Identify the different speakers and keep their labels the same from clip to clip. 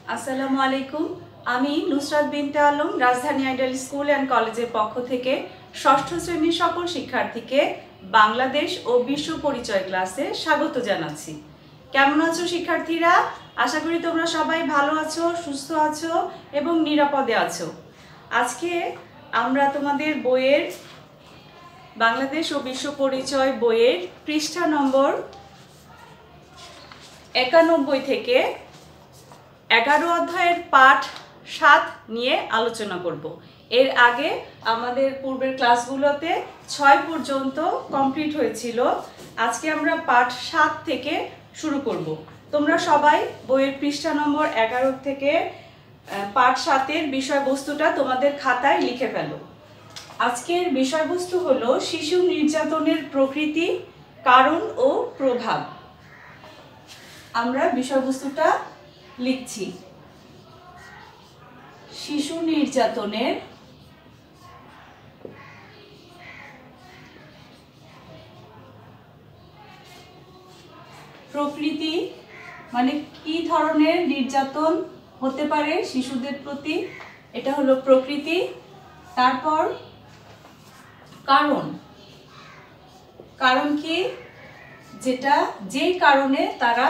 Speaker 1: আসসালামু আলাইকুম। আমি নুসরাত বিনতে আলম রাজধানী আইডিয়াল স্কুল অ্যান্ড কলেজের পক্ষ থেকে ষষ্ঠ শ্রেণীর সকল শিক্ষার্থীকে বাংলাদেশ ও বিশ্ব পরিচয় ক্লাসে স্বাগত জানাচ্ছি। কেমন আছো শিক্ষার্থীরা? আশা করি তোমরা সবাই ভালো আছো, সুস্থ আছো এবং নিরাপদে আছো। আজকে আমরা তোমাদের বইয়ের বাংলাদেশ ও বিশ্ব পরিচয় বইয়ের পৃষ্ঠা নম্বর 91 থেকে 11 অধ্যায়ের পাঠ 7 নিয়ে আলোচনা করব। এর আগে আমাদের পূর্বের ক্লাসগুলোতে 6 পর্যন্ত কমপ্লিট হয়েছিল। আজকে আমরা পাঠ 7 থেকে শুরু করব। তোমরা সবাই বইয়ের পৃষ্ঠা নম্বর 11 থেকে পাঠ 7-এর বিষয়বস্তুটা তোমাদের খাতায় লিখে ফেলো। আজকের বিষয়বস্তু হলো শিশু নির্যাতনের প্রকৃতি, কারণ ও প্রভাব। আমরা বিষয়বস্তুটা লিখছি। শিশু নির্যাতনের প্রকৃতি মানে কি ধরনের নির্যাতন হতে পারে শিশুদের প্রতি, এটা হলো প্রকৃতি। তারপর কারণ, কারণ কি, যেই কারণে তারা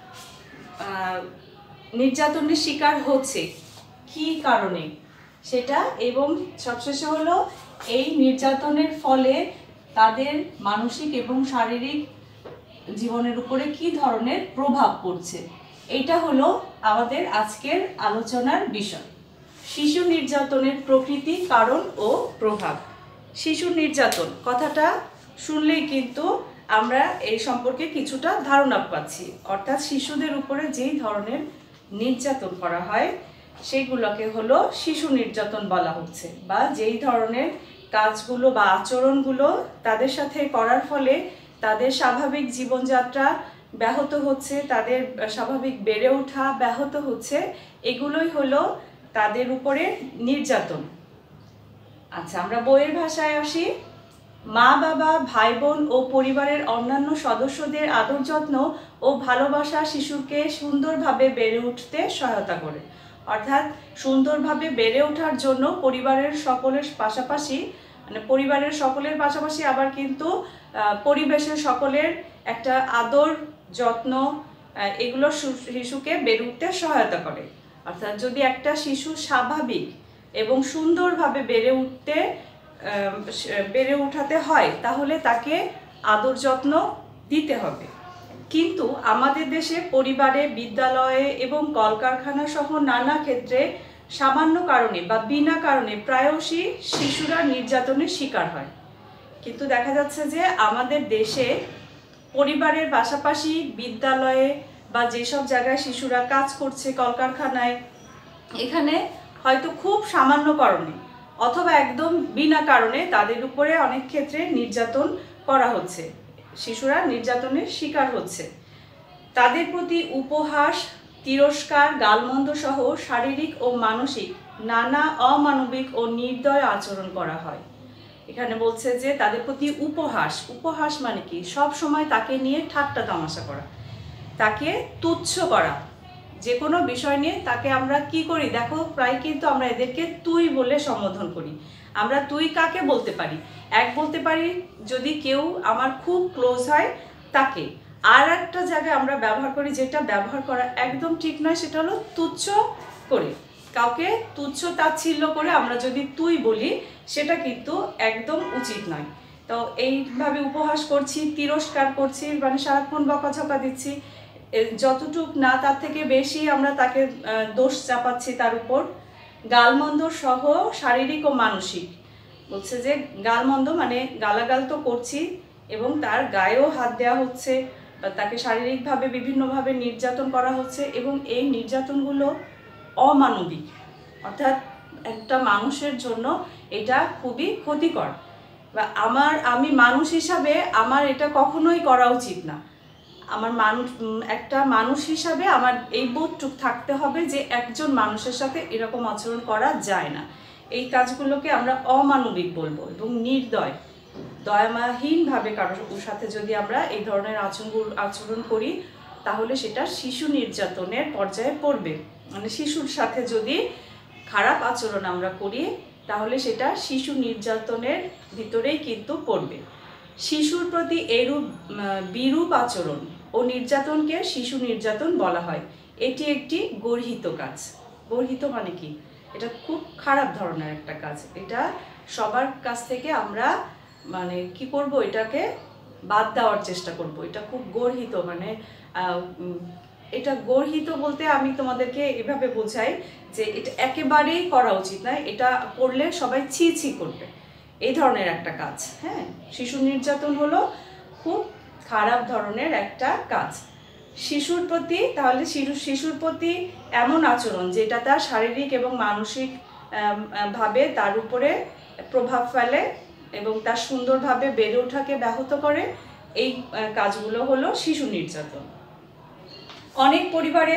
Speaker 1: নির্যাতনের শিকার হচ্ছে, কি কারণে সেটা, এবং সবশেষে হলো এই নির্যাতনের ফলে তাদের মানসিক এবং শারীরিক জীবনের উপরে কি ধরনের প্রভাব পড়ছে। এইটা হলো আমাদের আজকের আলোচনার বিষয়। শিশু নির্যাতনের প্রকৃতি, কারণ ও প্রভাব। শিশু নির্যাতন কথাটা শুনলেই কিন্তু আমরা এই সম্পর্কে কিছুটা ধারণা পাচ্ছি, অর্থাৎ শিশুদের উপরে যেই ধরনের নির্যাতন করা হয় সেইগুলোকে হলো শিশু নির্যাতন বলা হচ্ছে, বা যেই ধরনের কাজগুলো বা আচরণগুলো তাদের সাথে করার ফলে তাদের স্বাভাবিক জীবনযাত্রা ব্যাহত হচ্ছে, তাদের স্বাভাবিক বেড়ে ওঠা ব্যাহত হচ্ছে, এগুলোই হলো তাদের উপরে নির্যাতন। আচ্ছা, আমরা বইয়ের ভাষায় আসি। মা বাবা, ভাই বোন ও পরিবারের অন্যান্য সদস্যদের আদর যত্ন ও ভালোবাসা শিশুকে সুন্দরভাবে বেড়ে উঠতে সহায়তা করে। অর্থাৎ সুন্দরভাবে বেড়ে ওঠার জন্য পরিবারের সকলের পাশাপাশি, মানে পরিবারের সকলের পাশাপাশি আবার কিন্তু পরিবেশের সকলের একটা আদর যত্ন, এগুলো শিশুকে বেড়ে উঠতে সহায়তা করে। অর্থাৎ যদি একটা শিশু স্বাভাবিক এবং সুন্দরভাবে বেড়ে উঠাতে হয় তাহলে তাকে আদর যত্ন দিতে হবে। কিন্তু আমাদের দেশে পরিবারে, বিদ্যালয়ে এবং কলকারখানা সহ নানা ক্ষেত্রে সামান্য কারণে বা বিনা কারণে প্রায়শই শিশুরা নির্যাতনের শিকার হয়। কিন্তু দেখা যাচ্ছে যে আমাদের দেশে পরিবারের পাশাপাশি বিদ্যালয়ে বা যেসব জায়গায় শিশুরা কাজ করছে, কলকারখানায়, এখানে হয়তো খুব সামান্য কারণে অথবা একদম বিনা কারণে তাদের উপরে অনেক ক্ষেত্রে নির্যাতন করা হচ্ছে, শিশুরা নির্যাতনের শিকার হচ্ছে। তাদের প্রতি উপহাস, তিরস্কার, গালমন্দ সহ শারীরিক ও মানসিক নানা অমানবিক ও নির্দয় আচরণ করা হয়। এখানে বলছে যে তাদের প্রতি উপহাস, উপহাস মানে কি, সব সময় তাকে নিয়ে ঠাট্টা তামাশা করা, তাকে তুচ্ছ করা, যে কোনো বিষয় নিয়ে তাকে আমরা কি করি, দেখো প্রায় কিন্তু আমরা এদেরকে তুই বলে সম্বোধন করি। আমরা তুই কাকে বলতে পারি? এক বলতে পারি যদি কেউ আমার খুব ক্লোজ হয় তাকে। আর একটা জায়গায় আমরা ব্যবহার করি, যেটা ব্যবহার করা একদম ঠিক নয়, সেটা হলো তুচ্ছ করে, কাউকে তুচ্ছ তাচ্ছিল্য করে আমরা যদি তুই বলি সেটা কিন্তু একদম উচিত নয়। তো এইভাবে উপহাস করছি, তিরস্কার করছি, মানে সারাক্ষণ বকাঝকা দিচ্ছি, যতটুক না তার থেকে বেশি আমরা তাকে দোষ চাপাচ্ছি তার উপর। গালমন্দ সহ শারীরিক ও মানসিক, বলছে যে গালমন্দ মানে গালাগাল তো করছি এবং তার গায়েও হাত দেওয়া হচ্ছে, বা তাকে শারীরিকভাবে বিভিন্নভাবে নির্যাতন করা হচ্ছে, এবং এই নির্যাতনগুলো অমানবিক, অর্থাৎ একটা মানুষের জন্য এটা খুবই ক্ষতিকর, বা আমি মানুষ হিসাবে আমার এটা কখনোই করা উচিত না। একটা মানুষ হিসাবে আমার এই বোধটুক থাকতে হবে যে একজন মানুষের সাথে এরকম আচরণ করা যায় না। এই কাজগুলোকে আমরা অমানবিক বলবো, এবং নির্দয়, দয়ামাহীনভাবে কারোর সাথে যদি আমরা এই ধরনের আচরণ করি তাহলে সেটা শিশু নির্যাতনের পর্যায়ে পড়বে। মানে শিশুর সাথে যদি খারাপ আচরণ আমরা করি তাহলে সেটা শিশু নির্যাতনের ভিতরেই কিন্তু পড়বে। শিশুর প্রতি এরূপ বিরূপ আচরণ ও নির্যাতনকে শিশু নির্যাতন বলা হয়। এটি একটি গর্হিত কাজ। গর্হিত মানে কি? এটা খুব খারাপ ধরনের একটা কাজ। এটা সবার কাছ থেকে আমরা মানে কি করব, এটাকে বাদ দেওয়ার চেষ্টা করব। এটা খুব গর্হিত, মানে এটা গর্হিত বলতে আমি তোমাদেরকে এভাবে বোঝাই যে এটা একেবারেই করা উচিত নয়। এটা করলে সবাই ছি ছি করবে, এই ধরনের একটা কাজ। হ্যাঁ, শিশু নির্যাতন হলো খুব খারাপ ধরনের একটা কাজ শিশুর প্রতি। তাহলে শিশুর প্রতি এমন আচরণ যেটা তার শারীরিক এবং মানসিক ভাবে তার উপরে প্রভাব ফেলে এবং তার সুন্দরভাবে বেড়ে ওঠাকে ব্যাহত করে, এই কাজগুলো হলো শিশু নির্যাতন। অনেক পরিবারে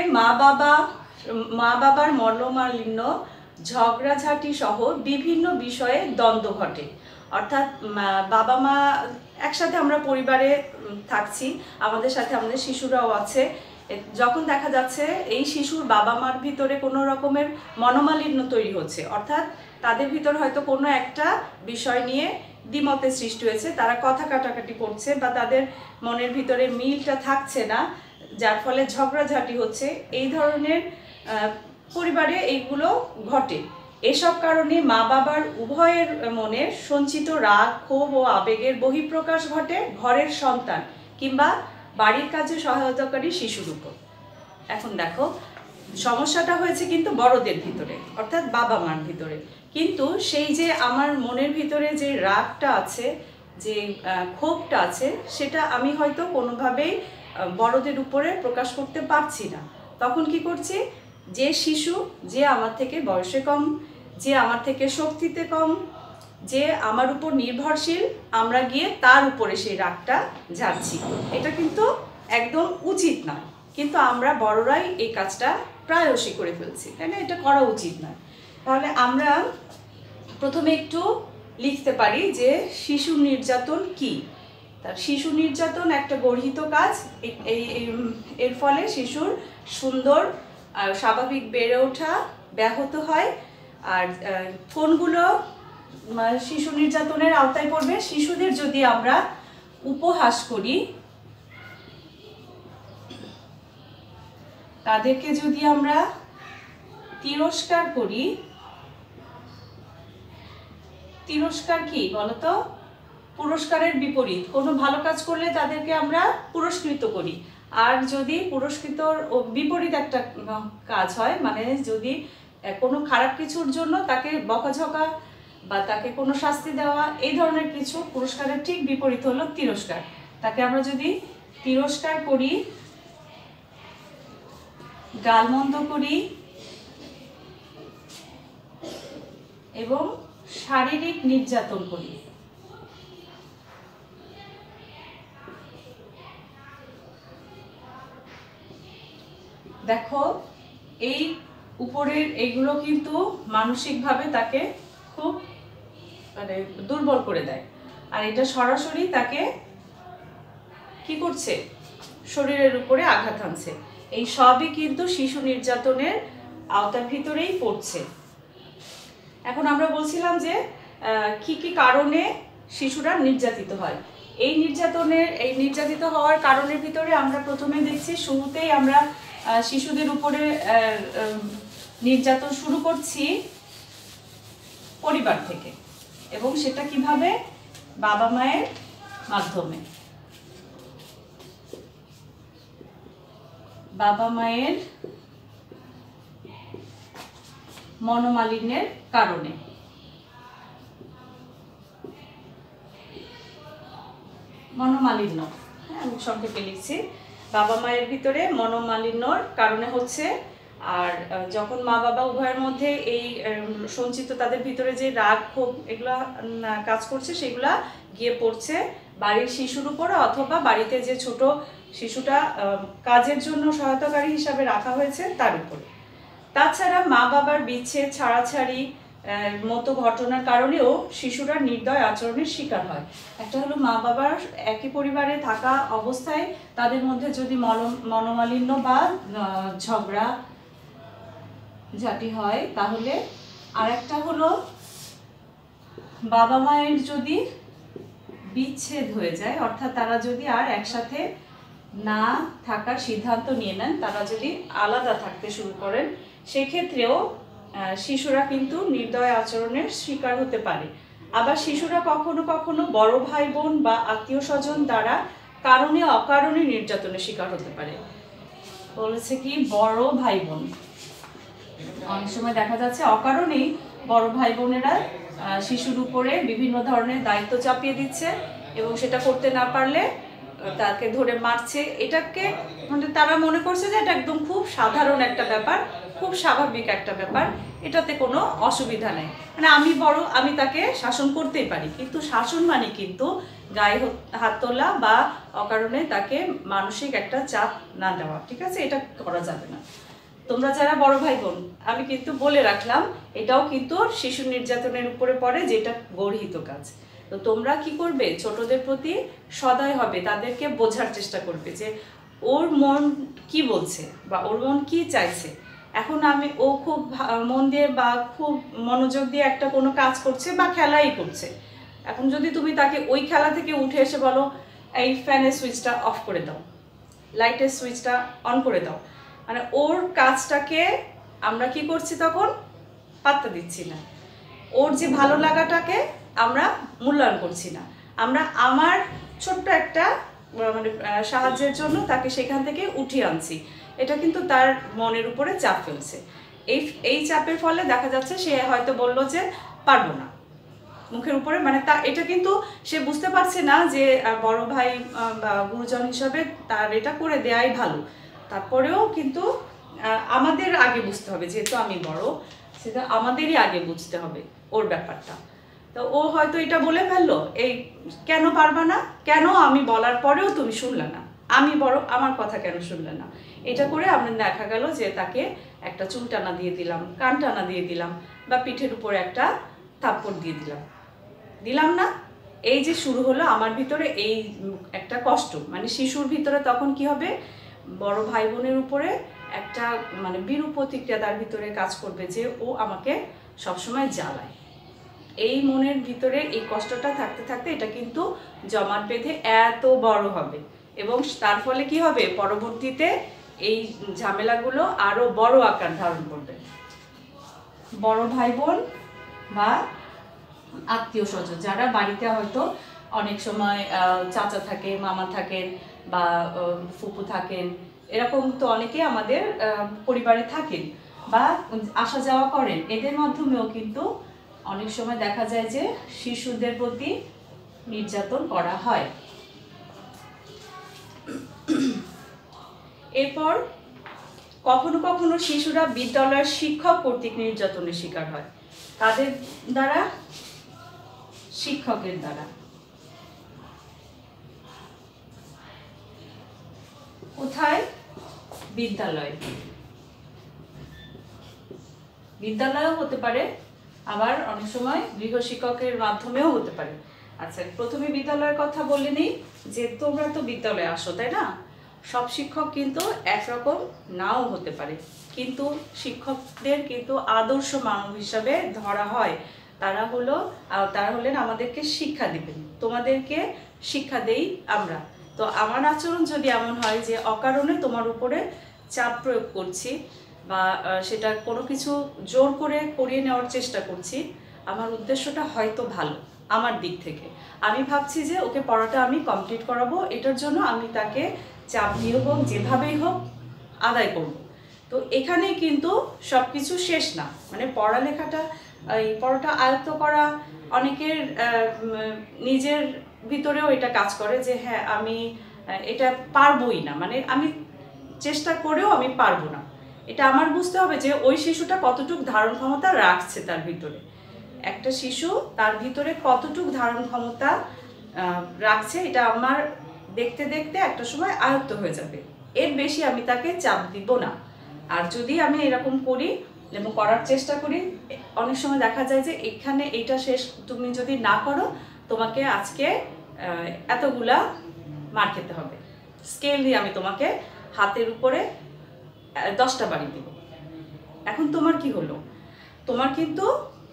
Speaker 1: মা বাবার মনোমালিন্য, ঝগড়াঝাঁটি সহ বিভিন্ন বিষয়ে দ্বন্দ্ব ঘটে। অর্থাৎ বাবা মা একসাথে আমরা পরিবারে থাকছি, আমাদের সাথে আমাদের শিশুরাও আছে। যখন দেখা যাচ্ছে এই শিশুর বাবা মার ভিতরে কোনো রকমের মনোমালিন্য তৈরি হচ্ছে, অর্থাৎ তাদের ভিতরে হয়তো কোনো একটা বিষয় নিয়ে দ্বিমতের সৃষ্টি হয়েছে, তারা কথা কাটাকাটি করছে বা তাদের মনের ভিতরে মিলটা থাকছে না, যার ফলে ঝগড়াঝাঁটি হচ্ছে, এই ধরনের পরিবারে এইগুলো ঘটে। এসব কারণে মা বাবার উভয়ের মনে সঞ্চিত রাগ, ক্ষোভ ও আবেগের বহিঃপ্রকাশ ঘটে ঘরের সন্তান কিংবা বাড়ির কাজে সহায়তাকারী শিশুর উপর। এখন দেখো, সমস্যাটা হয়েছে কিন্তু বড়দের ভিতরে, অর্থাৎ বাবা মার ভিতরে। কিন্তু সেই যে আমার মনের ভিতরে যে রাগটা আছে, যে ক্ষোভটা আছে, সেটা আমি হয়তো কোনোভাবেই বড়দের উপরে প্রকাশ করতে পারছি না। তখন কি করছি, যে শিশু যে আমার থেকে বয়সে কম, যে আমার থেকে শক্তিতে কম, যে আমার উপর নির্ভরশীল, আমরা গিয়ে তার উপরে সেই রাগটা ঝাড়ছি। এটা কিন্তু একদম উচিত নয়, কিন্তু আমরা বড়রাই এই কাজটা প্রায়শই করে ফেলছি, তাই না? এটা করা উচিত নয়। তাহলে আমরা প্রথমে একটু লিখতে পারি যে শিশু নির্যাতন কি। তার শিশু নির্যাতন একটা গর্হিত কাজ। এর ফলে শিশুর সুন্দর স্বাভাবিক বেড়ে ওঠা ব্যাহত হয়। আর কোনগুলো শিশু নির্যাতনের আওতায় পড়বে? শিশুদের যদি আমরা উপহাস করি, তাদেরকে যদি আমরা তিরস্কার করি, তিরস্কার কি বলতো? পুরস্কারের বিপরীত। কোনো ভালো কাজ করলে তাদেরকে আমরা পুরস্কৃত করি, আর যদি পুরস্কৃতর বিপরীত একটা কাজ হয়, মানে যদি কোনো খারাপ কিছুর জন্য তাকে বকাঝকা বা তাকে কোনো শাস্তি দেওয়া, এই ধরনের কিছু, পুরস্কারের ঠিক বিপরীত হলো তিরস্কার। তাকে আমরা যদি তিরস্কার করি, গালমন্দ করি এবং শারীরিক নির্যাতন করি, দেখো এই উপরের এগুলো কিন্তু মানসিকভাবে তাকে খুব মানে দুর্বল করে দেয়। আর এটা সরাসরি তাকে কি করছে? শরীরের উপরে আঘাত আনছে। এই সবই কিন্তু শিশু নির্যাতনের আওতার ভিতরেই পড়ছে। এখন আমরা বলছিলাম যে কি কি কারণে শিশুরা নির্যাতিত হয়। এই নির্যাতিত হওয়ার কারণের ভিতরে আমরা প্রথমে দেখছি, শুরুতেই আমরা শিশুদের উপরে নির্যাতন শুরু করছি পরিবার থেকে, এবং সেটা কিভাবে? বাবা মায়ের মাধ্যমে। বাবা মায়ের মনোমালিন্যের কারণে। মনোমালিন্য, হ্যাঁ, আমি সংক্ষেপে লিখছি। বাবা মায়ের ভিতরে মনোমালিন্যর কারণে হচ্ছে। আর যখন মা বাবা উভয়ের মধ্যে এই সঞ্চিত তাদের ভিতরে যে রাগ, ক্ষোভ এগুলা কাজ করছে, সেগুলা গিয়ে পড়ছে বাড়ির শিশুর উপরে, অথবা বাড়িতে যে ছোট শিশুটা কাজের জন্য সহায়তাকারী হিসাবে রাখা হয়েছে তার উপরে। তাছাড়া মা বাবার বিচ্ছেদ, ছাড়াছাড়ি মতো ঘটনার কারণেও শিশুরা নির্দয় আচরণের শিকার হয়। একটা হলো মা বাবার একই পরিবারে থাকা অবস্থায় তাদের মধ্যে যদি মনোমালিন্য বা ঝগড়া ঝাঁটি হয় তাহলে, আর একটা হলো বাবা মায়ের যদি বিচ্ছেদ হয়ে যায়, অর্থাৎ তারা যদি আর একসাথে না থাকার সিদ্ধান্ত নিয়ে নেন, তারা যদি আলাদা থাকতে শুরু করেন, সেক্ষেত্রেও শিশুরা কিন্তু নির্দয় আচরণের শিকার হতে পারে। আবার শিশুরা কখনো কখনো বড় ভাই বোন বা আত্মীয় স্বজন দ্বারা কারণে অকারণে নির্যাতনের শিকার হতে পারে। বলেছে কি বড় ভাই বোন, অনেক সময় দেখা যাচ্ছে অকারণেই বড় ভাই বোনেরা শিশুর উপরে বিভিন্ন ধরনের দায়িত্ব চাপিয়ে দিচ্ছে এবং সেটা করতে না পারলে তাকে ধরে মারছে। এটাকে মানে তারা মনে করছে যে এটা একদম খুব সাধারণ একটা ব্যাপার, খুব স্বাভাবিক একটা ব্যাপার, এটাতে কোনো অসুবিধা নেই, মানে আমি বড়, আমি তাকে শাসন করতেই পারি। কিন্তু শাসন মানে কিন্তু গায়ে হাত তোলা বা অকারণে তাকে মানসিক একটা চাপ না দেওয়া, ঠিক আছে? এটা করা যাবে না। তোমরা যারা বড় ভাই বোন, আমি কিন্তু বলে রাখলাম এটাও কিন্তু শিশু নির্যাতনের উপরে পড়ে, যেটা গর্হিত কাজ। তো তোমরা কি করবে, ছোটদের প্রতি সদয় হবে, তাদেরকে বোঝার চেষ্টা করবে যে ওর মন কি বলছে বা ওর মন কি চাইছে। এখন ও খুব মন দিয়ে বা খুব মনোযোগ দিয়ে একটা কোনো কাজ করছে বা খেলাই করছে, এখন যদি তুমি তাকে ওই খেলা থেকে উঠে এসে বলো এই ফ্যানের সুইচটা অফ করে দাও, লাইটের সুইচটা অন করে দাও, মানে ওর কাজটাকে আমরা কি করছি তখন পাত্তা দিচ্ছি না, ওর যে ভালো লাগাটাকে আমরা মূল্যায়ন করছি না, আমরা আমার ছোট্ট একটা মানে সাহায্যের জন্য তাকে সেখান থেকে উঠিয়ে আনছি। এটা কিন্তু তার মনের উপরে চাপ ফেলছে। এই চাপের ফলে দেখা যাচ্ছে সে হয়তো বললো যে পারবো না, মুখের উপরে, মানে এটা কিন্তু সে বুঝতে পারছে না যে বড় ভাই বা গুরুজন হিসাবে তার এটা করে দেয়াই ভালো। তারপরেও কিন্তু আমাদের আগে বুঝতে হবে, যেহেতু আমি বড়, সেটা আমাদেরই আগে বুঝতে হবে ওর ব্যাপারটা। তো ও হয়তো এটা বলে ফেললো, এই কেন পারবা না, কেন আমি বলার পরেও তুমি শুনলে না, আমি বড়, আমার কথা কেন শুনলে না। এটা করে আমরা দেখা গেল যে তাকে একটা চুল টানা দিয়ে দিলাম, কান টানা দিয়ে দিলাম, বা পিঠের উপরে একটা থাপ্পড় দিয়ে দিলাম না। এই যে শুরু হলো আমার ভিতরে এই একটা কষ্ট, মানে শিশুর ভিতরে তখন কি হবে, বড় ভাই বোনের উপরে একটা মানে বিরূপ প্রতিক্রিয়া তার ভিতরে কাজ করবে যে ও আমাকে সবসময় জ্বালায়। এই মনের ভিতরে এই কষ্টটা থাকতে থাকতে এটা কিন্তু জমাট বেঁধে এত বড় হবে এবং তার ফলে কি হবে, পরবর্তীতে এই ঝামেলাগুলো আরো বড় আকার ধারণ করবে। বড় ভাই বোন বা আত্মীয় স্বজন যারা বাড়িতে হয়তো অনেক সময় চাচা থাকে, মামা থাকেন বা ফুপু থাকেন, এরকম তো অনেকে আমাদের পরিবারে থাকেন বা আসা যাওয়া করেন, এদের মাধ্যমেও কিন্তু অনেক সময় দেখা যায় যে শিশুদের প্রতি নির্যাতন করা হয়। এরপর কখনো কখনো শিশুরা বিদ্যালয়ের শিক্ষক কর্তৃক নির্যাতনের শিকার হয়, তাদের দ্বারা, শিক্ষকের দ্বারা। কোথায়? বিদ্যালয়ে। বিদ্যালয়েও হতে পারে, আবার অনেক সময় গৃহ শিক্ষকের মাধ্যমেও হতে পারে। আচ্ছা, প্রথমে বিদ্যালয়ের কথা বলে নিই যে তোমরা তো বিদ্যালয়ে আসো, তাই না? সব শিক্ষক কিন্তু একরকম নাও হতে পারে, কিন্তু শিক্ষকদের কিন্তু আদর্শ মানব হিসাবে ধরা হয়। তারা হলেন আমাদেরকে শিক্ষা দিবেন, তোমাদেরকে শিক্ষা দেই আমরা। তো আমার আচরণ যদি এমন হয় যে অকারণে তোমার উপরে চাপ প্রয়োগ করছি বা সেটা কোনো কিছু জোর করে করিয়ে নেওয়ার চেষ্টা করছি, আমার উদ্দেশ্যটা হয়তো ভালো আমার দিক থেকে, আমি ভাবছি যে ওকে পড়াটা আমি কমপ্লিট করাবো, এটার জন্য আমি তাকে চাপ দিয়ে হোক যেভাবেই হোক আদায় করব। তো এখানে কিন্তু সব কিছু শেষ না, মানে পড়াটা আয়ত্ত করা অনেকের নিজের ভিতরেও এটা কাজ করে যে হ্যাঁ আমি এটা পারবোই না, মানে আমি চেষ্টা করেও আমি পারবো না। এটা আমার বুঝতে হবে যে ওই শিশুটা কতটুকু ধারণ ক্ষমতা রাখছে তার ভিতরে, একটা শিশু তার ভিতরে কতটুকু ধারণ ক্ষমতা রাখছে, এটা আমার দেখতে দেখতে একটা সময় আয়ত্ত হয়ে যাবে, এর বেশি আমি তাকে চাপ দিব না। আর যদি আমি এরকম করি এবং করার চেষ্টা করি, অনেক সময় দেখা যায় যে এখানে এইটা শেষ, তুমি যদি না করো তোমাকে আজকে এতগুলা মার খেতে হবে, স্কেল দিয়ে আমি তোমাকে হাতের উপরে 10টা বাড়ি দিব, এখন তোমার কি হলো, তোমার কিন্তু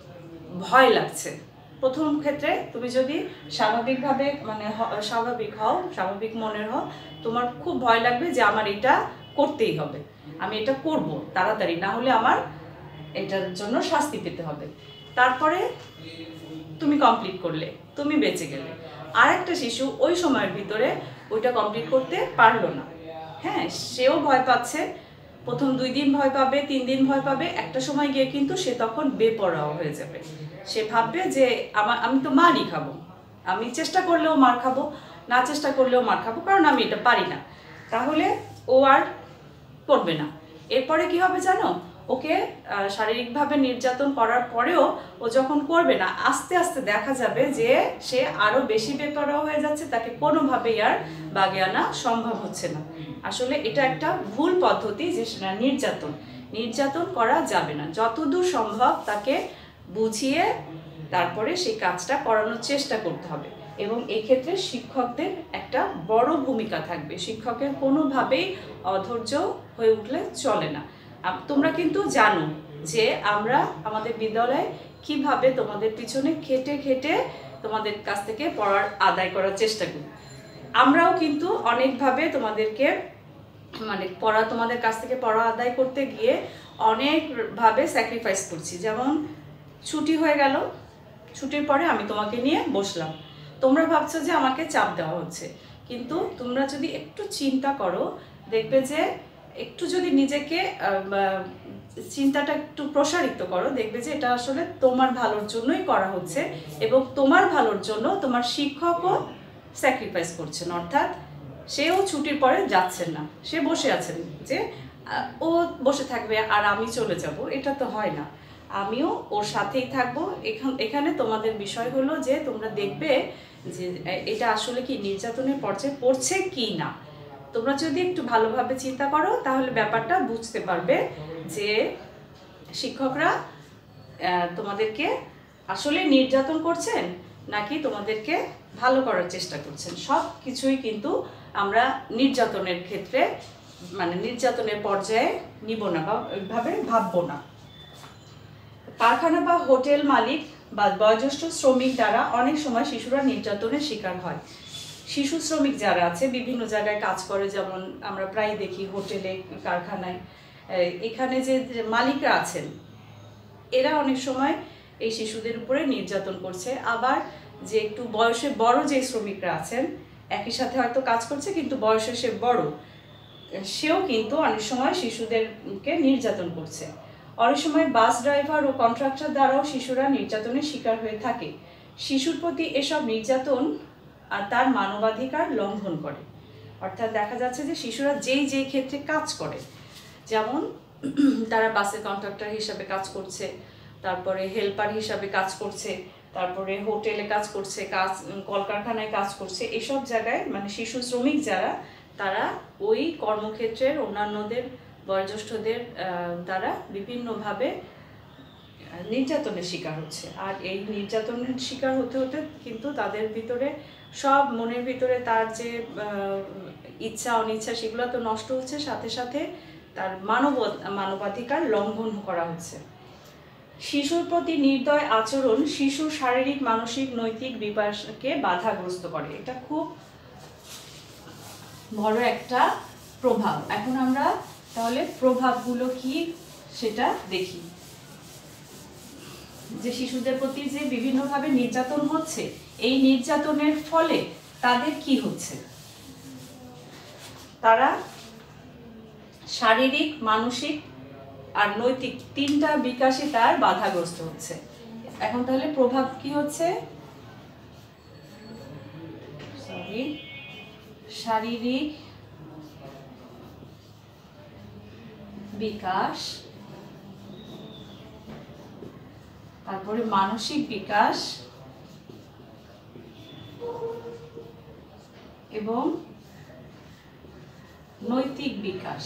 Speaker 1: ভয় লাগছে। প্রথম ক্ষেত্রে তুমি যদি স্বাভাবিকভাবে মানে স্বাভাবিক হও, স্বাভাবিক মনের হও, তোমার খুব ভয় লাগবে যে আমার এটা করতেই হবে, আমি এটা করব তাড়াতাড়ি, না হলে আমার এটার জন্য শাস্তি পেতে হবে। তারপরে তুমি কমপ্লিট করলে, তুমি বেঁচে গেলে। আর একটা শিশু ওই সময়ের ভিতরে ওইটা কমপ্লিট করতে পারলো না, হ্যাঁ, সেও ভয় পাচ্ছে। প্রথম 2 দিন ভয় পাবে, 3 দিন ভয় পাবে, একটা সময় গিয়ে কিন্তু সে তখন বেপরোয়া হয়ে যাবে। সে ভাববে যে আমি তো মারই খাবো, আমি চেষ্টা করলেও মার খাবো, না চেষ্টা করলেও মার খাবো, কারণ আমি এটা পারি না। তাহলে ও আর করবে না। এরপরে কি হবে জানো, ওকে শারীরিকভাবে নির্যাতন করার পরেও ও যখন করবে না, আস্তে আস্তে দেখা যাবে যে সে আরো বেশি বেপরোয়া হয়ে যাচ্ছে, তাকে কোনোভাবেই আর বাগে আনা সম্ভব হচ্ছে না। আসলে এটা একটা ভুল পদ্ধতি, যে নির্যাতন করা যাবে না। যতদূর সম্ভব তাকে বুঝিয়ে তারপরে সেই কাজটা করানোর চেষ্টা করতে হবে। এবং এক্ষেত্রে শিক্ষকদের একটা বড় ভূমিকা থাকবে। শিক্ষকের কোনোভাবেই অধৈর্য হয়ে উঠলে চলে না। তোমরা কিন্তু জানো যে আমরা আমাদের বিদ্যালয়ে কিভাবে তোমাদের পিছনে খেটে খেটে তোমাদের কাছ থেকে পড়ার আদায় করার চেষ্টা করি। আমরাও কিন্তু অনেকভাবে তোমাদেরকে মানে তোমাদের কাছ থেকে পড়া আদায় করতে গিয়ে অনেকভাবে স্যাক্রিফাইস করছি। যেমন ছুটি হয়ে গেল, ছুটির পরে আমি তোমাকে নিয়ে বসলাম, তোমরা ভাবছো যে আমাকে চাপ দেওয়া হচ্ছে, কিন্তু তোমরা যদি একটু চিন্তা করো দেখবে যে একটু যদি নিজেকে চিন্তাটা একটু প্রসারিত করো, দেখবে যে এটা আসলে তোমার ভালোর জন্যই করা হচ্ছে, এবং তোমার ভালোর জন্য তোমার শিক্ষকও স্যাক্রিফাইস করছেন। অর্থাৎ সেও ছুটির পরে যাচ্ছেন না, সে বসে আছেন যে ও বসে থাকবে আর আমি চলে যাব, এটা তো হয় না। আমিও ওর সাথেই থাকবো। এখানে তোমাদের বিষয় হলো যে তোমরা দেখবে যে এটা আসলে কি নির্যাতনের পর্যায়ে পড়ছে কি না। তোমরা যদি একটু ভালোভাবে চিন্তা করো তাহলে ব্যাপারটা বুঝতে পারবে যে শিক্ষকরা তোমাদেরকে আসলে নির্যাতন করছেন নাকি তোমাদেরকে ভালো করার চেষ্টা করছেন। সব কিছুই কিন্তু আমরা নির্যাতনের ক্ষেত্রে মানে নির্যাতনের পর্যায়ে নিব না বা ওইভাবে ভাববো না। কারখানা বা হোটেল মালিক বা বয়োজ্যেষ্ঠ শ্রমিক দ্বারা অনেক সময় শিশুরা নির্যাতনের শিকার হয়। শিশু শ্রমিক যারা আছে বিভিন্ন জায়গায় কাজ করে, যেমন আমরা প্রায় দেখি হোটেলে, কারখানায়, এখানে যে মালিকরা আছেন এরা অনেক সময় এই শিশুদের উপরে নির্যাতন করছে। আবার যে একটু বয়সে বড় যে শ্রমিকরা আছেন, একই সাথে হয়তো কাজ করছে কিন্তু বয়সে সে বড়, সেও কিন্তু অনেক সময় শিশুদেরকে নির্যাতন করছে। অনেক সময় বাস ড্রাইভার ও কন্ট্রাক্টর দ্বারাও শিশুরা নির্যাতনের শিকার হয়ে থাকে। শিশুর প্রতি এসব নির্যাতন আর তার মানবাধিকার লঙ্ঘন করে। অর্থাৎ দেখা যাচ্ছে যে শিশুরা যেই ক্ষেত্রে কাজ করে, যেমন তারা বাসের কন্ট্রাক্টর হিসাবে কাজ করছে, তারপরে হেল্পার হিসাবে কাজ করছে, তারপরে হোটেলে কাজ করছে, কলকারখানায় কাজ করছে, এসব জায়গায় মানে শিশু শ্রমিক যারা, তারা ওই কর্মক্ষেত্রের অন্যান্যদের বয়োজ্যেষ্ঠদের দ্বারা বিভিন্নভাবে নির্যাতনের শিকার হচ্ছে। আর এই নির্যাতনের শিকার হতে হতে কিন্তু তাদের ভিতরে সব মনের ভিতরে তার যে ইচ্ছা অনিচ্ছা সেগুলো তো নষ্ট হচ্ছে, সাথে সাথে তার মানবাধিকার লঙ্ঘন করা হচ্ছে। শিশুর প্রতি নির্দয় আচরণ শিশুর শারীরিক, মানসিক, নৈতিক বিকাশকে বাধাগ্রস্ত করে। এটা খুব বড় একটা প্রভাব। এখন আমরা তাহলে প্রভাবগুলো কি সেটা দেখি। যে শিশুদের প্রতি যে বিভিন্নভাবে নির্যাতন হচ্ছে, এই নির্যাতনের ফলে তাদের কি হচ্ছে, তারা শারীরিক, মানসিক আর নৈতিক তিনটা বিকাশে তার বাধাগ্রস্ত হচ্ছে। এখন তাহলে প্রভাব কি হচ্ছে, শারীরিক বিকাশ, তারপরে মানসিক বিকাশ এবং নৈতিক বিকাশ,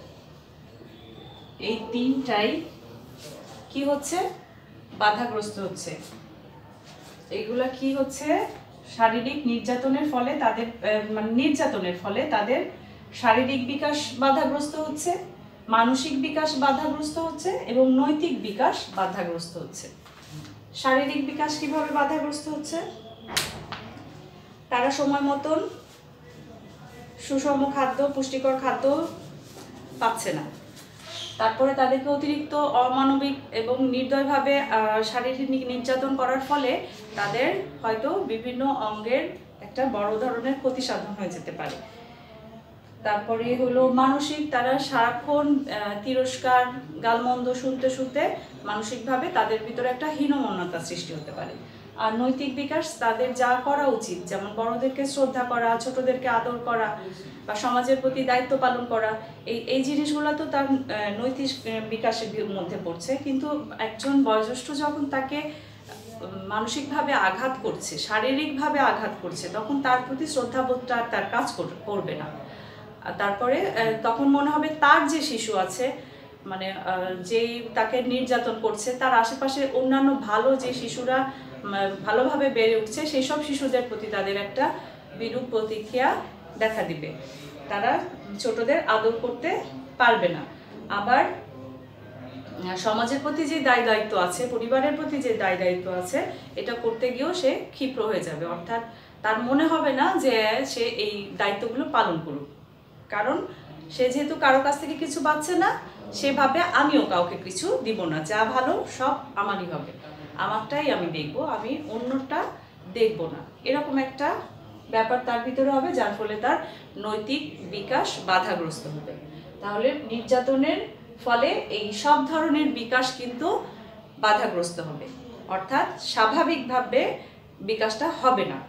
Speaker 1: এই তিনটাই কি হচ্ছে, বাধাগ্রস্ত হচ্ছে। এগুলা কি হচ্ছে, শারীরিক নির্যাতনের ফলে তাদের শারীরিক বিকাশ বাধাগ্রস্ত হচ্ছে, মানসিক বিকাশ বাধাগ্রস্ত হচ্ছে এবং নৈতিক বিকাশ বাধাগ্রস্ত হচ্ছে। শারীরিক বিকাশ কিভাবে বাধাগ্রস্ত হচ্ছে? তারা সময় মতন সুষম খাদ্য, পুষ্টিকর খাদ্য পাচ্ছে না। তারপরে তাদেরকে অতিরিক্ত অমানবিক এবং নির্দয়ভাবে শারীরিক নির্যাতন করার ফলে তাদের হয়তো বিভিন্ন অঙ্গের একটা বড় ধরনের ক্ষতি সাধন হয়ে যেতে পারে। তারপরে হলো মানসিক, তারা সারাক্ষণ তিরস্কার, গালমন্দ শুনতে শুনতে মানসিকভাবে তাদের ভিতরে একটা হীনমন্যতা সৃষ্টি হতে পারে। আর নৈতিক বিকাশ, তাদের যা করা উচিত, যেমন বড়দেরকে শ্রদ্ধা করা, ছোটদেরকে আদর করা বা সমাজের প্রতি দায়িত্ব পালন করা, এই জিনিসগুলো তো তার নৈতিক বিকাশের মধ্যে পড়ছে। কিন্তু একজন বয়োজ্যেষ্ঠ যখন তাকে মানসিকভাবে আঘাত করছে, শারীরিকভাবে আঘাত করছে, তখন তার প্রতি শ্রদ্ধাবোধটা তার কাজ করবে না। তারপরে তখন মনে হবে তার যে শিশু আছে, মানে যেই তাকে নির্যাতন করছে, তার আশেপাশে অন্যান্য ভালো যে শিশুরা ভালোভাবে বেড়ে উঠছে, সেই সব শিশুদের প্রতি তাদের একটা বিরূপ প্রতিক্রিয়া দেখা দিবে। তারা ছোটদের আদর করতে পারবে না। আবার সমাজের প্রতি যে দায় দায়িত্ব আছে, পরিবারের প্রতি যে দায় দায়িত্ব আছে, এটা করতে গিয়েও সে ক্ষিপ্র হয়ে যাবে। অর্থাৎ তার মনে হবে না যে সে এই দায়িত্বগুলো পালন করুক, কারণ সে যেহেতু কারো কাছ থেকে কিছু পাচ্ছে না, সেভাবে আমিও কাউকে কিছু দিব না, যা ভালো সব আমারই হবে, আমারটাই আমি দেখব, আমি অন্যটা দেখব না, এরকম একটা ব্যাপার তার ভিতরে হবে, যার ফলে তার নৈতিক বিকাশ বাধাগ্রস্ত হবে। তাহলে নির্যাতনের ফলে এই সব ধরনের বিকাশ কিন্তু বাধাগ্রস্ত হবে, অর্থাৎ স্বাভাবিকভাবে বিকাশটা হবে না।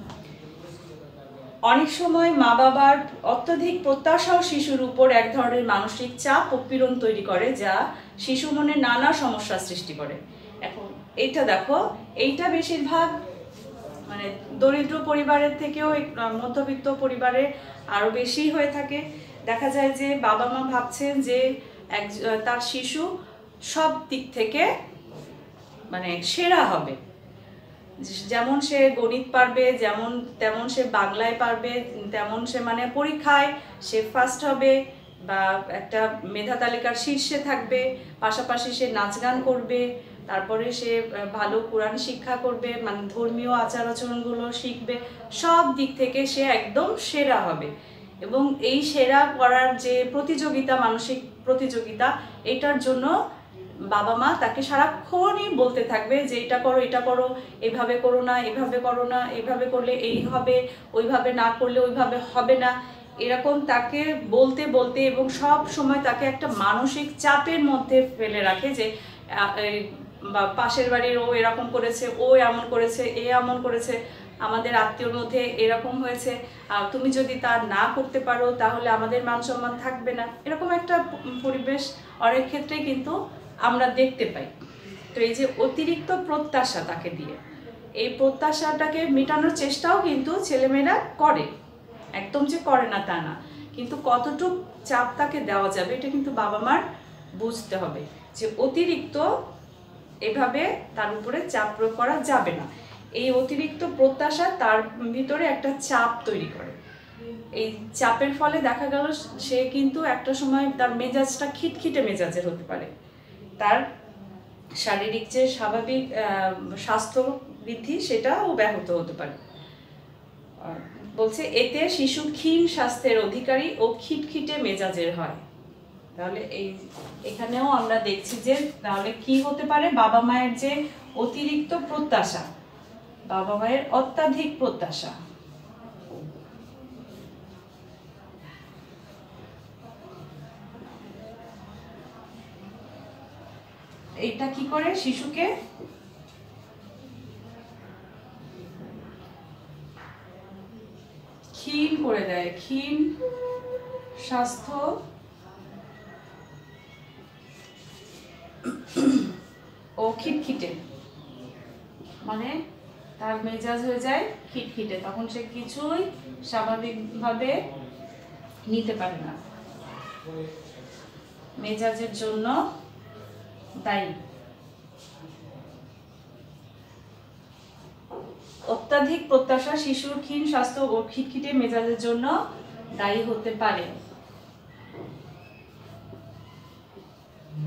Speaker 1: অনেক সময় মা বাবার অত্যধিক প্রত্যাশাও শিশুর উপর এক ধরনের মানসিক চাপ ও পীড়ন তৈরি করে, যা শিশু মনে নানা সমস্যার সৃষ্টি করে। এখন এইটা দেখো, এইটা বেশিরভাগ মানে দরিদ্র পরিবারের থেকেও মধ্যবিত্ত পরিবারে আরো বেশি হয়ে থাকে। দেখা যায় যে বাবা মা ভাবছেন যে তার শিশু সব দিক থেকে মানে সেরা হবে, যেমন সে গণিত পারবে, তেমন সে বাংলায় পারবে, তেমন সে মানে পরীক্ষায় সে ফার্স্ট হবে বা একটা মেধা তালিকার শীর্ষে থাকবে, পাশাপাশি সে নাচ গান করবে, তারপরে সে ভালো কোরআন শিক্ষা করবে, মানে ধর্মীয় আচার আচরণগুলো শিখবে, সব দিক থেকে সে একদম সেরা হবে। এবং এই সেরা করার যে প্রতিযোগিতা, মানসিক প্রতিযোগিতা, এটার জন্য বাবা মা তাকে সারাক্ষণই বলতে থাকবে যে এটা করো, এটা করো, এভাবে করো না, এভাবে করো না, এভাবে করলে এই হবে, ওইভাবে না করলে ওইভাবে হবে না, এরকম তাকে বলতে বলতে এবং সব সময় তাকে একটা মানসিক চাপের মধ্যে ফেলে রাখে যে পাশের বাড়ির ও এরকম করেছে, ও এমন করেছে, এ এমন করেছে, আমাদের আত্মীয়র মধ্যে এরকম হয়েছে, তুমি যদি তা না করতে পারো তাহলে আমাদের মান সম্মান থাকবে না, এরকম একটা পরিবেশ অনেক ক্ষেত্রে কিন্তু আমরা দেখতে পাই। তো এই যে অতিরিক্ত প্রত্যাশা তাকে দিয়ে, এই প্রত্যাশাটাকে মেটানোর চেষ্টাও কিন্তু ছেলেমেয়েরা করে, একদম যে করে না তা না, কিন্তু কতটুক চাপ তাকে দেওয়া যাবে এটা কিন্তু বাবা মার বুঝতে হবে, যে অতিরিক্ত এভাবে তার উপরে চাপ প্রয়োগ করা যাবে না। এই অতিরিক্ত প্রত্যাশা তার ভিতরে একটা চাপ তৈরি করে। এই চাপের ফলে দেখা গেল সে কিন্তু একটা সময় তার মেজাজটা খিটখিটে মেজাজের হতে পারে, তার শারীরিক যে স্বাভাবিক স্বাস্থ্য বৃদ্ধি সেটাও ব্যাহত হতে পারে। বলছে এতে শিশু ক্ষীণ স্বাস্থ্যের অধিকারী ও খিটখিটে মেজাজের হয়। তাহলে এখানেও আমরা দেখছি যে তাহলে কি হতে পারে, বাবা মায়ের যে অতিরিক্ত প্রত্যাশা, বাবা মায়ের অত্যাধিক প্রত্যাশা, এটা কি করে শিশুকে ক্ষীণ করে দেয়, ক্ষীণ স্বাস্থ্য ও খিটখিটে, মানে তার মেজাজ হয়ে যায় খিটখিটে, তখন সে কিছুই স্বাভাবিকভাবে নিতে পারে না, মেজাজের জন্য দায়ী। অত্যাধিক প্রত্যাশা শিশুর ক্ষীণ স্বাস্থ্য ও খিটখিটে মেজাজের জন্য দায়ী হতে পারে।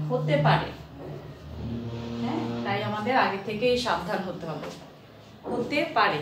Speaker 1: হতে পারে। হ্যাঁ, তাই আমাদের আগে থেকেই সাবধান হতে হবে, হতে পারে।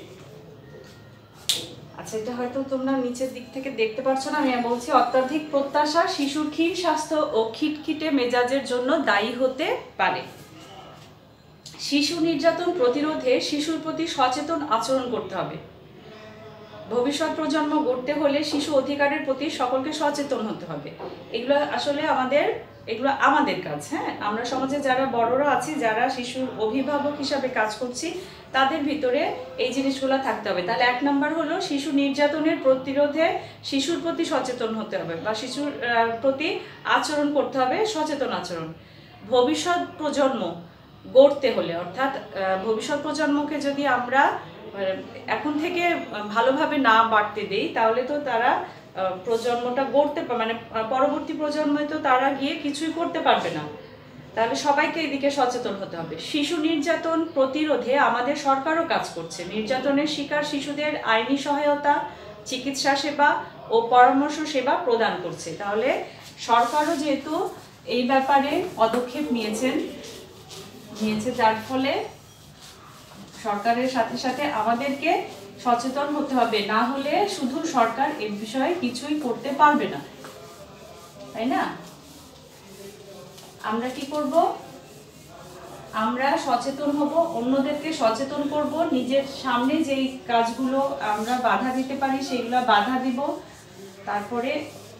Speaker 1: আচ্ছা, এটা হয়তো তোমরা নিচের দিক থেকে দেখতে পাচ্ছ না, আমি বলছি অত্যাধিক প্রত্যাশা শিশুর ক্ষীণ স্বাস্থ্য ও খিটখিটে মেজাজের জন্য দায়ী হতে পারে। শিশু নির্যাতন প্রতিরোধে শিশুর প্রতি সচেতন আচরণ করতে হবে। ভবিষ্যৎ প্রজন্ম গড়তে হলে শিশু অধিকারের প্রতি সকলকে সচেতন হতে হবে। এগুলো আসলে আমাদের কাজ। হ্যাঁ, আমরা সমাজে যারা বড়রা আছি, যারা শিশুর অভিভাবক হিসাবে কাজ করছি, তাদের ভিতরে এই জিনিসগুলো থাকতে হবে। তাহলে 1 নম্বর হলো শিশু নির্যাতনের প্রতিরোধে শিশুর প্রতি সচেতন হতে হবে, বা শিশুর প্রতি আচরণ করতে হবে সচেতন আচরণ। ভবিষ্যৎ প্রজন্ম গড়তে হলে, অর্থাৎ ভবিষ্যৎ প্রজন্মকে যদি আমরা এখন থেকে ভালোভাবে না বাড়তে দেই, তাহলে তো তারা প্রজন্মটা গড়তে মানে পরবর্তী প্রজন্মে তো তারা গিয়ে কিছুই করতে পারবে না। তাহলে সবাইকে এদিকে সচেতন হতে হবে। শিশু নির্যাতন প্রতিরোধে আমাদের সরকারও কাজ করছে। নির্যাতনের শিকার শিশুদের আইনি সহায়তা, চিকিৎসা সেবা ও পরামর্শ সেবা প্রদান করছে। তাহলে সরকারও যেহেতু এই ব্যাপারে পদক্ষেপ নিয়েছে, যার ফলে সরকারের সাথে সাথে আমাদেরকে সচেতন হতে হবে। না হলে শুধু সরকার এ বিষয়ে কিছুই করতে পারবে না, তাই না? আমরা কি করব? আমরা সচেতন হব, অন্যদেরকে সচেতন করব, নিজের সামনে যেই কাজগুলো আমরা বাধা দিতে পারি সেগুলো বাধা দিব। তারপরে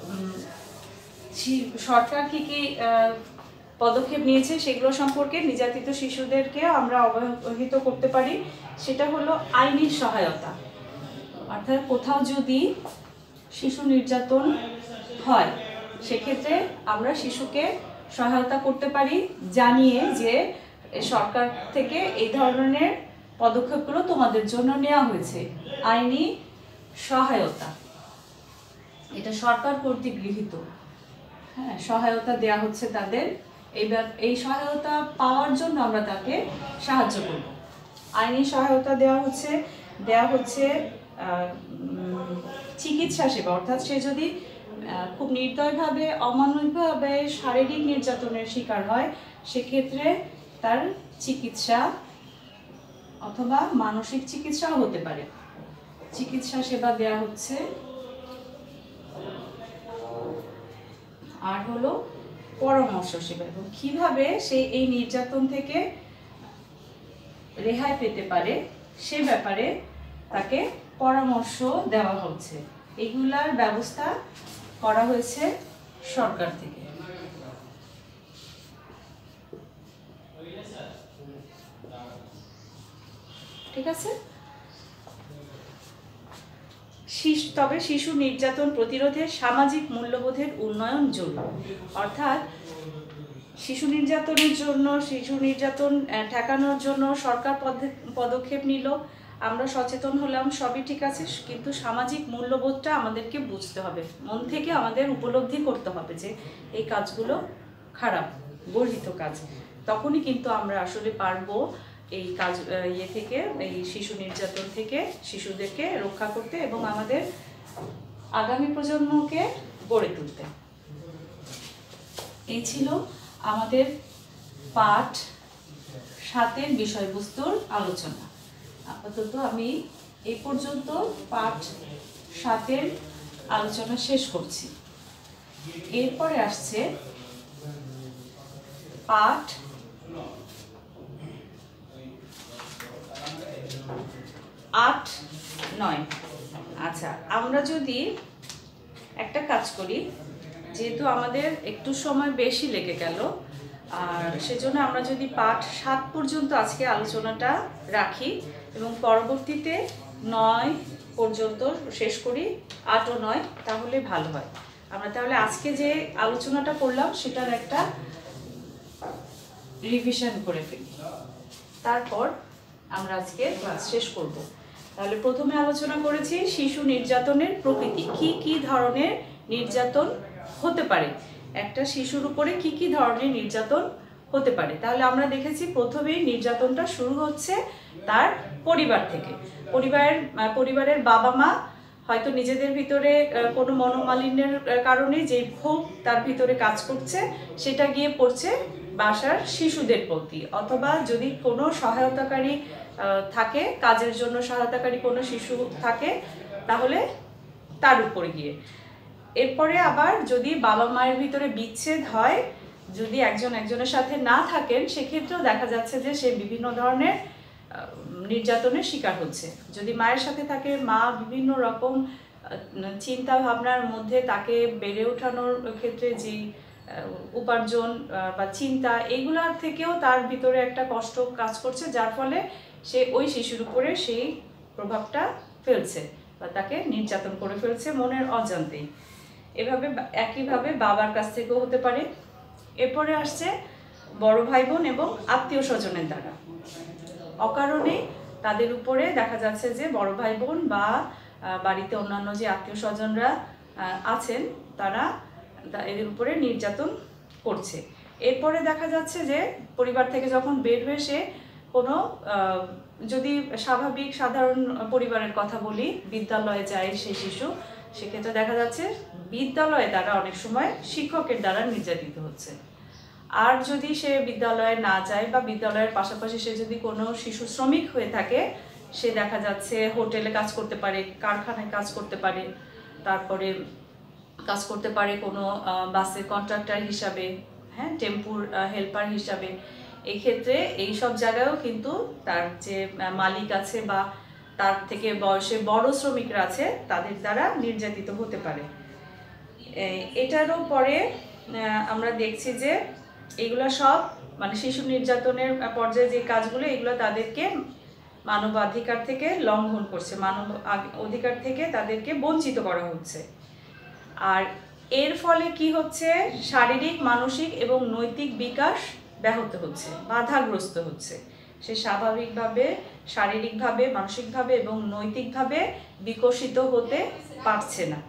Speaker 1: সরকার কি কি পদক্ষেপ নিয়েছে সেগুলো সম্পর্কে নির্যাতিত শিশুদেরকে আমরা অবহিত করতে পারি। সেটা হলো আইনি সহায়তা, অর্থাৎ কোথাও যদি শিশু নির্যাতন হয় সেক্ষেত্রে আমরা শিশুকে সহায়তা করতে পারি, জানিয়ে যে সরকার থেকে এই ধরনের পদক্ষেপগুলো তোমাদের জন্য নেওয়া হয়েছে। আইনি সহায়তা এটা সরকার কর্তৃক গৃহীত। হ্যাঁ, সহায়তা দেয়া হচ্ছে তাদের। এই সহায়তা পাওয়ার জন্য আমরা তাকে সাহায্য করব। আইনি সহায়তা দেওয়া হচ্ছে চিকিৎসা সেবা, অর্থাৎ সে যদি খুব নির্দয়ভাবে অমানবিকভাবে শারীরিক নির্যাতনের শিকার হয় সেক্ষেত্রে তার চিকিৎসা অথবা মানসিক চিকিৎসাও হতে পারে, চিকিৎসা সেবা দেওয়া হচ্ছে। আর হলো পরামর্শ সেবা, এবং কিভাবে সে এই নির্যাতন থেকে রেহাই পেতে পারে সে ব্যাপারে তাকে পরামর্শ দেওয়া হচ্ছে। এগুলার ব্যবস্থা করা হয়েছে সরকার থেকে। ঠিক আছে? তবে শিশু নির্যাতন প্রতিরোধে সামাজিক মূল্যবোধের উন্নয়ন জরুরি। অর্থাৎ শিশু নির্যাতন ঠেকানোর জন্য সরকার পদক্ষেপ নিল, আমরা সচেতন হলাম, সবই ঠিক আছে, কিন্তু সামাজিক মূল্যবোধটা আমাদেরকে বুঝতে হবে, মন থেকে আমাদের উপলব্ধি করতে হবে যে এই কাজগুলো খারাপ, গর্হিত কাজ। তখনই কিন্তু আমরা আসলে পারবো এই কাজ থেকে, এই শিশু নির্যাতন থেকে শিশুদেরকে রক্ষা করতে এবং আমাদের আগামী প্রজন্মকে গড়ে তুলতে। এই ছিল আমাদের পাঠ 7-এর বিষয়বস্তুর আলোচনা। আপাতত আমি এই পর্যন্ত পাঠ 7-এর আলোচনা শেষ করছি। এরপরে আসছে পাঠ 8-9। আচ্ছা, আমরা যদি একটা কাজ করি, যেহেতু আমাদের একটু সময় বেশি লেগে গেল, আর সেজন্য আমরা যদি পাঠ 7 পর্যন্ত আজকে আলোচনাটা রাখি এবং পরবর্তীতে 9 পর্যন্ত শেষ করি, 8 ও 9, তাহলে ভালো হয়। আমরা তাহলে আজকে যে আলোচনাটা করলাম সেটার একটা রিভিশন করে ফেলি, তারপর আমরা আজকে ক্লাস শেষ করব। তাহলে প্রথমে আলোচনা করেছি শিশু নির্যাতনের প্রকৃতি, কি কি ধরনের নির্যাতন হতে পারে, একটা শিশুর উপরে কি কি ধরনের নির্যাতন হতে পারে। তাহলে আমরা দেখেছি প্রথমেই নির্যাতনটা শুরু হচ্ছে তার পরিবার থেকে। পরিবারের বাবা মা হয়তো নিজেদের ভিতরে কোনো মনোমালিন্যের কারণে যে ক্ষোভ তার ভিতরে কাজ করছে সেটা গিয়ে পড়ছে বাসার শিশুদের প্রতি, অথবা যদি কোনো সহায়তাকারী থাকে, কাজের জন্য সহায়তাকারী কোনো শিশু থাকে, তাহলে তার উপরে গিয়ে। এরপরে আবার যদি বাবা মায়ের ভিতরে বিচ্ছেদ হয়, যদি একজন একজনের সাথে না থাকেন, সেক্ষেত্রেও দেখা যাচ্ছে যে সে বিভিন্ন ধরনের নির্যাতনের শিকার হচ্ছে। যদি মায়ের সাথে থাকে, মা বিভিন্ন রকম চিন্তা ভাবনার মধ্যে তাকে বেড়ে ওঠানোর ক্ষেত্রে যে উপার্জন বা চিন্তা, এইগুলার থেকেও তার ভিতরে একটা কষ্ট কাজ করছে, যার ফলে সে ওই শিশুর উপরে সেই প্রভাবটা ফেলছে বা তাকে নির্যাতন করে ফেলছে মনের অজান্তেই। এভাবে একইভাবে বাবার কাছ থেকেও হতে পারে। এরপরে আসছে বড় ভাই বোন এবং আত্মীয় স্বজনের দ্বারা। অকারণে তাদের উপরে দেখা যাচ্ছে যে বড় ভাই বোন বা বাড়িতে অন্যান্য যে আত্মীয় স্বজনরা আছেন তারা এদের উপরে নির্যাতন করছে। এরপরে দেখা যাচ্ছে যে পরিবার থেকে যখন বের হয়ে সে কোনো, যদি স্বাভাবিক সাধারণ পরিবারের কথা বলি, বিদ্যালয়ে যায় সেই শিশু, সেক্ষেত্রে দেখা যাচ্ছে বিদ্যালয়ে তারা অনেক সময় শিক্ষকের দ্বারা নির্যাতিত হচ্ছে। আর যদি সে বিদ্যালয়ে না যায় বা বিদ্যালয়ের পাশাপাশি সে যদি কোনো শিশু শ্রমিক হয়ে থাকে, সে দেখা যাচ্ছে হোটেলে কাজ করতে পারে, কারখানায় কাজ করতে পারে, তারপরে কাজ করতে পারে কোনো বাসের কন্ট্রাক্টর হিসাবে, হ্যাঁ, টেম্পুর হেল্পার হিসাবে। এই ক্ষেত্রে এইসব জায়গায়ও কিন্তু তার যে মালিক আছে বা তার থেকে বয়সে বড় শ্রমিকরা আছে তাদের দ্বারা নির্যাতিত হতে পারে। এটারও পরে আমরা দেখছি যে এগুলো সব মানে শিশু নির্যাতনের পর্যায়ে যে কাজগুলো, এগুলো তাদেরকে মানবাধিকার থেকে লঙ্ঘন করছে, মানব অধিকার থেকে তাদেরকে বঞ্চিত করা হচ্ছে। আর এর ফলে কি হচ্ছে, শারীরিক, মানসিক এবং নৈতিক বিকাশ ব্যাহত হচ্ছে, বাধাগ্রস্ত হচ্ছে। সে স্বাভাবিকভাবে শারীরিকভাবে, মানসিকভাবে এবং নৈতিকভাবে বিকশিত হতে পারছে না।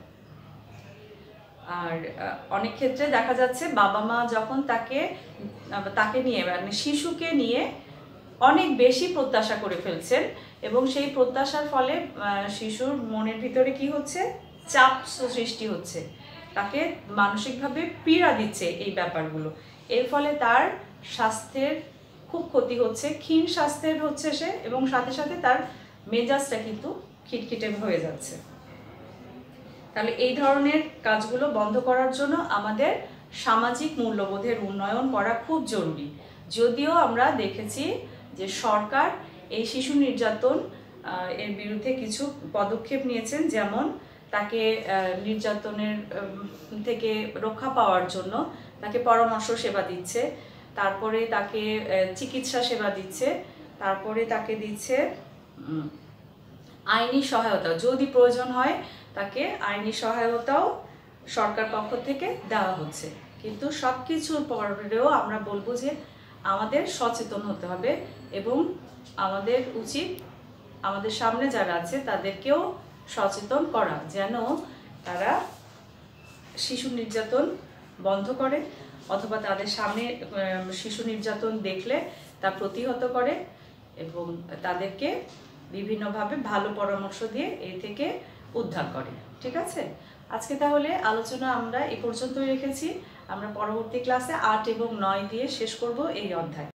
Speaker 1: আর অনেক ক্ষেত্রে দেখা যাচ্ছে বাবা মা যখন তাকে নিয়ে মানে শিশুকে নিয়ে অনেক বেশি প্রত্যাশা করে ফেলছেন, এবং সেই প্রত্যাশার ফলে শিশুর মনের ভিতরে কি হচ্ছে, চাপ সৃষ্টি হচ্ছে, তাকে মানসিকভাবে পীড়া দিচ্ছে এই ব্যাপারগুলো। এর ফলে তার স্বাস্থ্যের খুব ক্ষতি হচ্ছে, ক্ষীণ স্বাস্থ্যের হচ্ছে সে, এবং সাথে সাথে তার মেজাজটা কিন্তু খিটখিটে হয়ে যাচ্ছে। তাহলে এই ধরনের কাজগুলো বন্ধ করার জন্য আমাদের সামাজিক মূল্যবোধের উন্নয়ন করা খুব জরুরি। যদিও আমরা দেখেছি যে সরকার এই শিশু নির্যাতন এর বিরুদ্ধে কিছু পদক্ষেপ নিয়েছেন, যেমন তাকে নির্যাতনের থেকে রক্ষা পাওয়ার জন্য তাকে পরামর্শ সেবা দিচ্ছে, তারপরে তাকে চিকিৎসা সেবা দিচ্ছে, তারপরে তাকে দিচ্ছে আইনি সহায়তা, যদি প্রয়োজন হয় তাকে আইনি সহায়তাও সরকার পক্ষ থেকে দেওয়া হচ্ছে। কিন্তু সব কিছুর পরেও আমরা বলবো যে আমাদের সচেতন হতে হবে, এবং আমাদের উচিত আমাদের সামনে যারা আছে তাদেরকেও সচেতন করা, যেন তারা শিশু নির্যাতন বন্ধ করে, অথবা তাদের সামনে শিশু নির্যাতন দেখলে তা প্রতিহত করে, এবং তাদেরকে বিভিন্নভাবে ভালো পরামর্শ দিয়ে এই থেকে উদ্ধার করে। ঠিক আছে, আজকে তাহলে আলোচনা আমরা এই পর্যন্তই রেখেছি। আমরা পরবর্তী ক্লাসে 8 এবং 9 দিয়ে শেষ করব এই অধ্যায়।